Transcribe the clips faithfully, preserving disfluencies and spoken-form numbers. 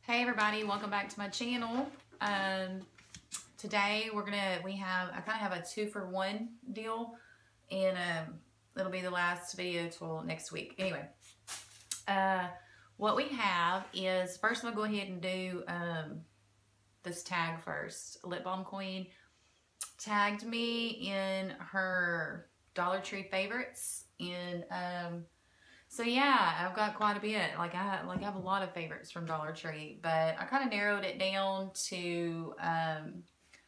Hey everybody, welcome back to my channel. Um, today we're gonna, we have, I kind of have a two for one deal, and um, it'll be the last video till next week. Anyway, uh, what we have is, first I'm gonna go ahead and do um, this tag first. Lipbalm Queen tagged me in her Dollar Tree favorites, and um, so yeah, I've got quite a bit. Like I like I have a lot of favorites from Dollar Tree, but I kind of narrowed it down to um,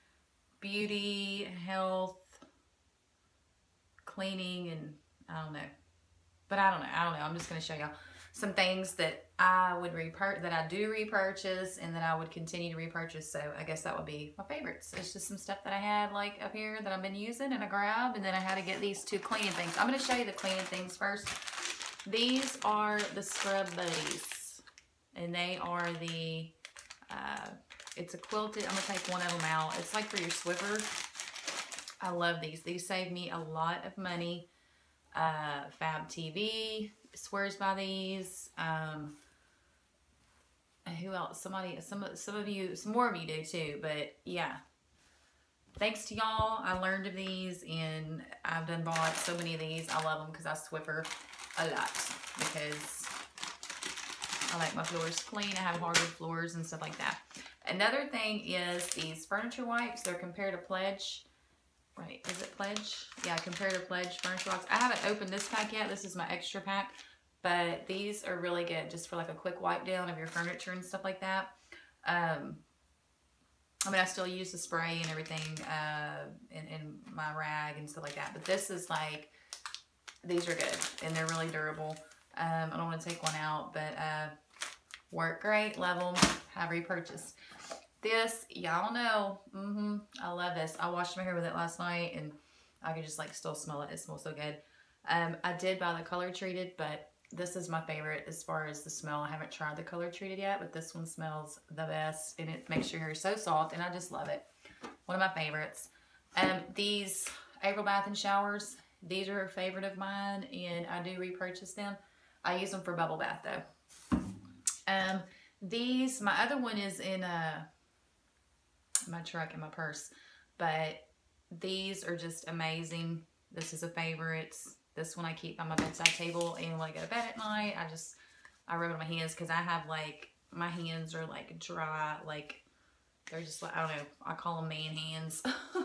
beauty, health, cleaning, and I don't know. But I don't know. I don't know. I'm just gonna show y'all some things that I would repurchase, that I do repurchase, and that I would continue to repurchase. So I guess that would be my favorites. It's just some stuff that I had like up here that I've been using, and I grabbed, and then I had to get these two cleaning things. I'm gonna show you the cleaning things first. These are the Scrub Buddies, and they are the, uh, it's a quilted, I'm going to take one of them out. It's like for your Swiffer. I love these. These save me a lot of money. Uh, Fab T V swears by these. Um, who else? Somebody, some, some of you, some more of you do too, but yeah. Thanks to y'all, I learned of these, and I've done bought so many of these. I love them because I Swiffer a lot, because I like my floors clean. I have hardwood floors and stuff like that. Another thing is these furniture wipes. They're Comparative Pledge. Right, is it Pledge? Yeah, Comparative Pledge furniture wipes. I haven't opened this pack yet. This is my extra pack, but these are really good just for like a quick wipe down of your furniture and stuff like that. Um, I mean, I still use the spray and everything uh, in, in my rag and stuff like that, but this is like, these are good, and they're really durable. Um, I don't want to take one out, but uh, work great, love them, have repurchased. This, y'all know, mm-hmm, I love this. I washed my hair with it last night, and I could just like still smell it. It smells so good. Um, I did buy the color treated, but this is my favorite as far as the smell. I haven't tried the color treated yet, but this one smells the best, and it makes your hair so soft, and I just love it. One of my favorites. Um, these April Bath and Showers. These are a favorite of mine, and I do repurchase them. I use them for bubble bath though. Um, these, my other one is in uh, my truck in my purse, but these are just amazing. This is a favorite. This one I keep on my bedside table, and when I go to bed at night, I just, I rub it on my hands, because I have like, my hands are like dry, like, they're just like, I don't know, I call them man hands.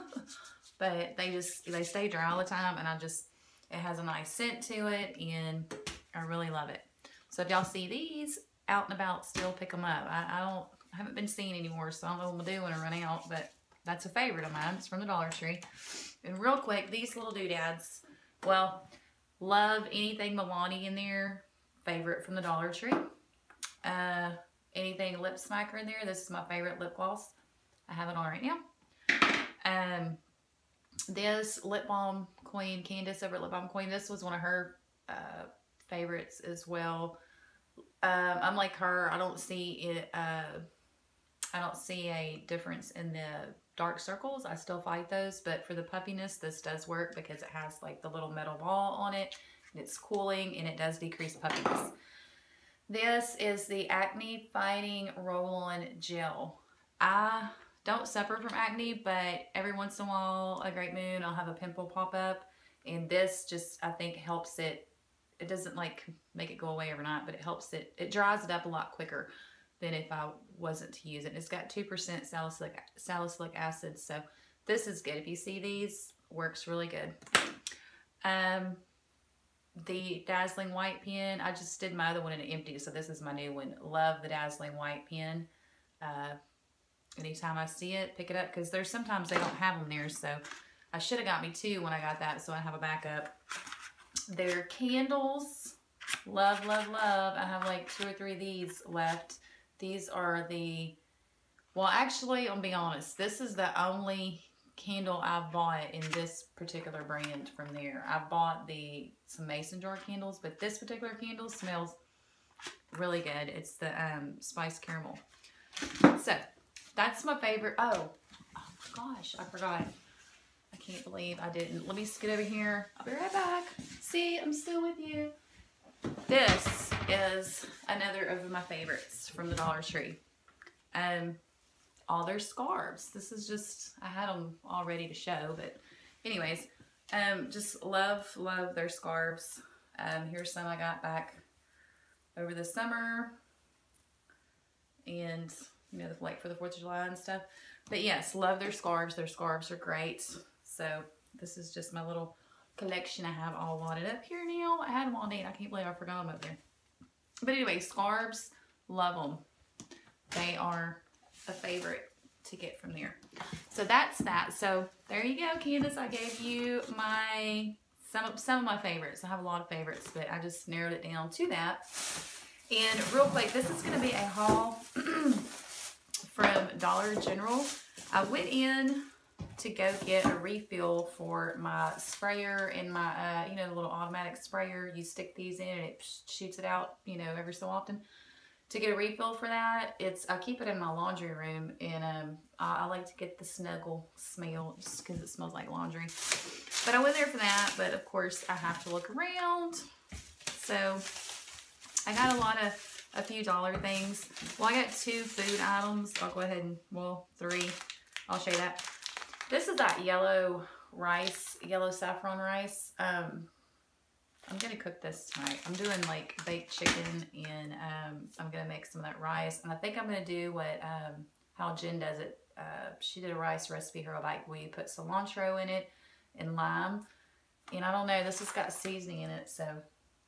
But they just, they stay dry all the time, and I just, it has a nice scent to it, and I really love it. So if y'all see these out and about, still pick them up. I, I don't, I haven't been seeing anymore, so I don't know what I'm going to do when I run out, but that's a favorite of mine. It's from the Dollar Tree. And real quick, these little doodads, well, love anything Milani in there. Favorite from the Dollar Tree. Uh, anything lip smacker in there. This is my favorite lip gloss. I have it on right now. Um... This Lipbalm Queen, Candace over at Lipbalm Queen, this was one of her uh, favorites as well. Um, I'm like her. I don't see it. Uh, I don't see a difference in the dark circles. I still fight those, but for the puppiness, this does work because it has like the little metal ball on it, and it's cooling, and it does decrease puffiness. This is the Acne Fighting Roll-On Gel. I don't suffer from acne, but every once in a while, a great moon, I'll have a pimple pop up, and this just, I think, helps it. It doesn't like make it go away overnight, but it helps it, it dries it up a lot quicker than if I wasn't to use it. It's got two percent salicylic, salicylic acid, so this is good. If you see these, works really good. Um, the Dazzling White Pen, I just did my other one in an empty, so this is my new one. Love the Dazzling White Pen. Uh, Anytime I see it, pick it up, because there's sometimes they don't have them there, so I should have got me two when I got that, so I have a backup. They're candles. Love, love, love. I have like two or three of these left. These are the, well, actually, I'll be honest, this is the only candle I've bought in this particular brand from there. I've bought the some mason jar candles, but this particular candle smells really good. It's the um, spiced caramel. So, that's my favorite. Oh, oh my gosh, I forgot. I can't believe I didn't. Let me just get over here. I'll be right back. See, I'm still with you. This is another of my favorites from the Dollar Tree. Um, all their scarves. This is just, I had them all ready to show, but anyways, um, just love, love their scarves. Um, here's some I got back over the summer, and you know, the like for the fourth of July and stuff. But yes, love their scarves. Their scarves are great. So this is just my little collection I have all wadded up here now. I had them all neat. I can't believe I forgot them up there. But anyway, scarves, love them. They are a favorite to get from there. So that's that. So there you go, Candace. I gave you my some of, some of my favorites. I have a lot of favorites, but I just narrowed it down to that. And real quick, this is going to be a haul from Dollar General. I went in to go get a refill for my sprayer and my, uh, you know, the little automatic sprayer. You stick these in and it shoots it out, you know, every so often. To get a refill for that, it's I keep it in my laundry room, and um, I, I like to get the snuggle smell just because it smells like laundry. But I went there for that, but of course I have to look around. So I got a lot of, a few dollar things. Well, I got two food items. I'll go ahead and, well, three. I'll show you that. This is that yellow rice, yellow saffron rice. Um, I'm going to cook this tonight. I'm doing like baked chicken, and um, I'm going to make some of that rice. And I think I'm going to do what, um, how Jen does it. Uh, she did a rice recipe her like we put cilantro in it and lime. And I don't know, this has got seasoning in it, so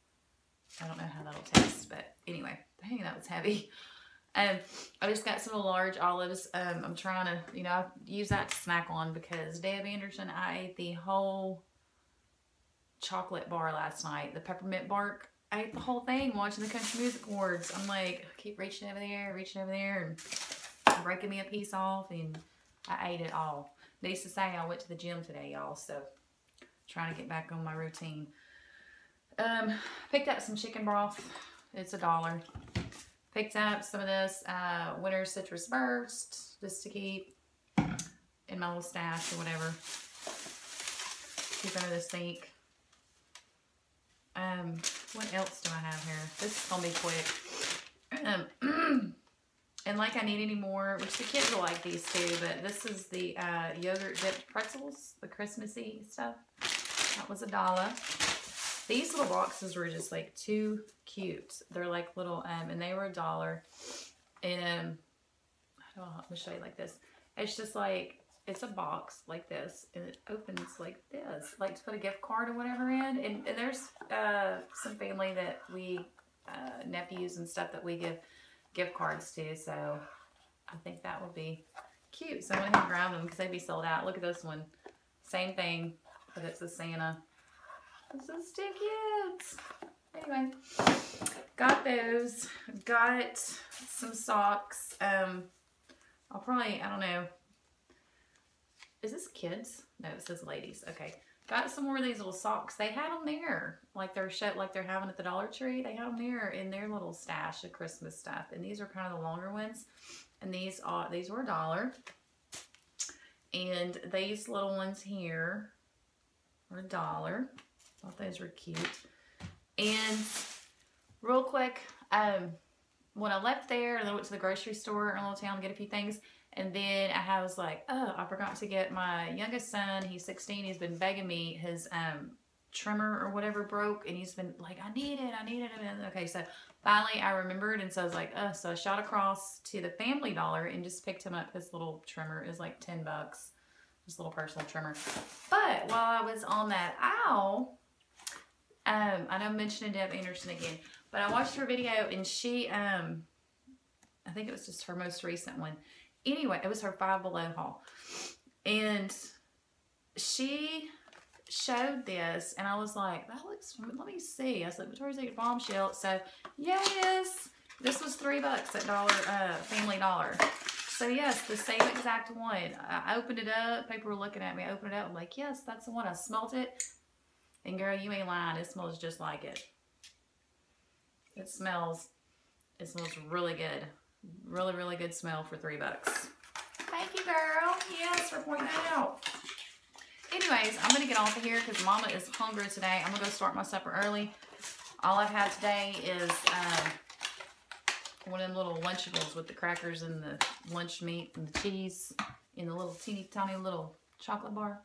I don't know how that'll taste. But anyway, dang, that was heavy. Um, I just got some large olives. Um, I'm trying to, you know, use that to snack on because Deb Anderson, I ate the whole chocolate bar last night, the peppermint bark. I ate the whole thing watching the country music awards. I'm like, I keep reaching over there, reaching over there, and breaking me a piece off, and I ate it all. Needless to say, I went to the gym today, y'all, so trying to get back on my routine. Um, picked up some chicken broth. It's a dollar. Picked up some of this uh, winter citrus burst just to keep in my little stash or whatever. Keep under the sink. Um, what else do I have here? This is gonna be quick. Um, and like I need any more, which the kids will like these too, but this is the uh, yogurt dipped pretzels, the Christmassy stuff. That was a dollar. These little boxes were just like too cute. They're like little, um, and they were a dollar. And um, I don't know, let me show you like this. It's just like, it's a box like this, and it opens like this, like to put a gift card or whatever in. And, and there's uh, some family that we, uh, nephews and stuff that we give gift cards to. So I think that would be cute. So I went ahead and grabbed them because they'd be sold out. Look at this one. Same thing, but it's a Santa. This is too cute. Anyway, got those. Got some socks. Um, I'll probably, I don't know. Is this kids? No, it says ladies. Okay. Got some more of these little socks. They had them there. Like they're shut, like they're having at the Dollar Tree. They had them there in their little stash of Christmas stuff. And these are kind of the longer ones. And these are, these were a dollar. And these little ones here are a dollar. Thought those were cute. And real quick, um, when I left there, and I went to the grocery store in a little town to get a few things. And then I was like, oh, I forgot to get my youngest son. He's sixteen. He's been begging me. His um, trimmer or whatever broke. And he's been like, I need it. I need it. And okay, so finally I remembered. And so I was like, oh, so I shot across to the Family Dollar and just picked him up. His little trimmer is like ten bucks. This little personal trimmer. But while I was on that aisle, um, I know I'm mentioning Deb Anderson again, but I watched her video and she, um, I think it was just her most recent one. Anyway, it was her Five Below haul. And she showed this, and I was like, that looks, let me see. I said, Victoria's Secret Bombshell. So, yes, this was three bucks at Dollar, uh, Family Dollar. So, yes, the same exact one. I opened it up. People were looking at me. I opened it up. I'm like, yes, that's the one. I smelled it. And, girl, you ain't lying. It smells just like it. It smells, it smells really good. Really, really good smell for three bucks. Thank you, girl. Yes, for pointing that out. Anyways, I'm going to get off of here because Mama is hungry today. I'm going to go start my supper early. All I've had today is, um, one of them little Lunchables with the crackers and the lunch meat and the cheese in the little teeny tiny little chocolate bar.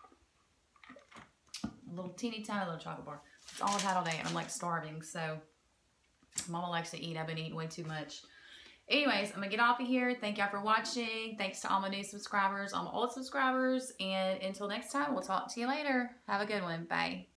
A little teeny tiny little chocolate bar. That's all I've had all day. I'm like starving, so Mama likes to eat. I've been eating way too much. Anyways, I'm going to get off of here. Thank y'all for watching. Thanks to all my new subscribers, all my old subscribers. And until next time, we'll talk to you later. Have a good one. Bye.